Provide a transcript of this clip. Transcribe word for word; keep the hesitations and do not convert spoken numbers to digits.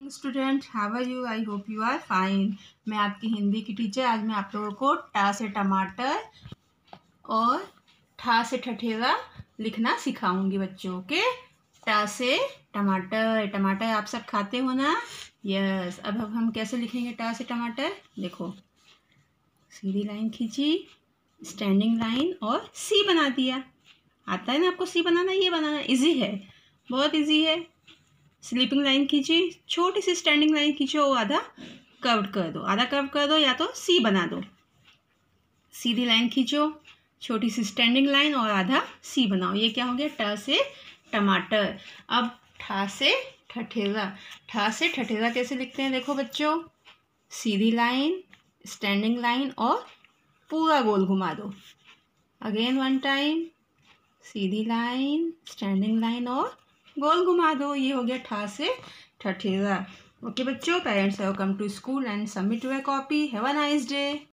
Student, how are you? I hope you are fine. मैं आपकी हिंदी की टीचर। आज मैं आप लोगों को टा से टमाटर और ठा से ठठेरा लिखना सिखाऊंगी बच्चों के। टा से टमाटर, टमाटर आप सब खाते हो ना? यस। अब अब हम कैसे लिखेंगे टा से टमाटर? देखो, सीधी लाइन खींची, स्टैंडिंग लाइन और सी बना दिया। आता है ना आपको सी बनाना? ये बनाना इजी है, बहुत इजी है। स्लीपिंग लाइन खींची, छोटी सी स्टैंडिंग लाइन खींचो, वो आधा कर्व कर दो, आधा कर्व कर दो या तो सी बना दो। सीधी लाइन खींचो, छोटी सी स्टैंडिंग लाइन और आधा सी बनाओ। ये क्या हो गया? ट से टमाटर। अब ठा से ठठेरा। ठा से ठठेरा कैसे लिखते हैं? देखो बच्चों, सीधी लाइन, स्टैंडिंग लाइन और पूरा गोल घुमा दो। अगेन वन टाइम, सीधी लाइन, स्टैंडिंग लाइन और गोल घुमा दो। ये हो गया ठा से ठठेरा। ओके बच्चों, parents have come to school and submit your copy. Have a nice day.